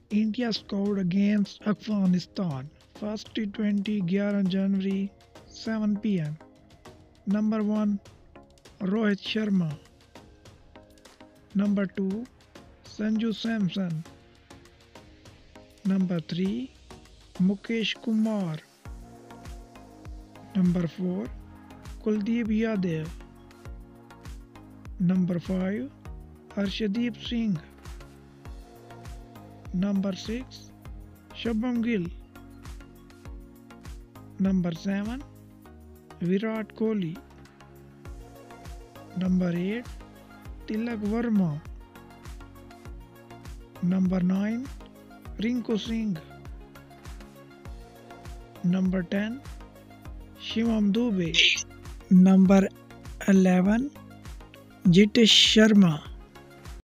India scored against Afghanistan. First T20 11 January 7 p.m. Number 1 Rohit Sharma. Number 2 Sanju Samson. Number 3 Mukesh Kumar. Number 4 Kuldeep Yadav. Number 5 Arshdeep Singh. Number 6 Shubham Gill. Number 7 Virat Kohli. Number 8 Tilak Verma. Number 9 Rinku Singh. Number 10 Shivam Dube. Number 11 Jitesh Sharma.